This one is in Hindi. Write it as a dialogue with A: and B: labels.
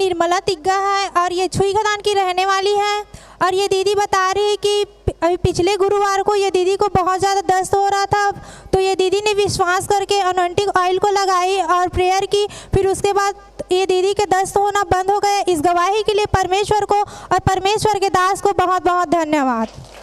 A: निर्मला तिग्गा है और ये छुई खदान की रहने वाली है। और ये दीदी बता रही है कि अभी पिछले गुरुवार को ये दीदी को बहुत ज़्यादा दस्त हो रहा था, तो ये दीदी ने विश्वास करके अनॉइंटिंग ऑयल को लगाई और प्रेयर की। फिर उसके बाद ये दीदी के दस्त होना बंद हो गया। इस गवाही के लिए परमेश्वर को और परमेश्वर के दास को बहुत बहुत धन्यवाद।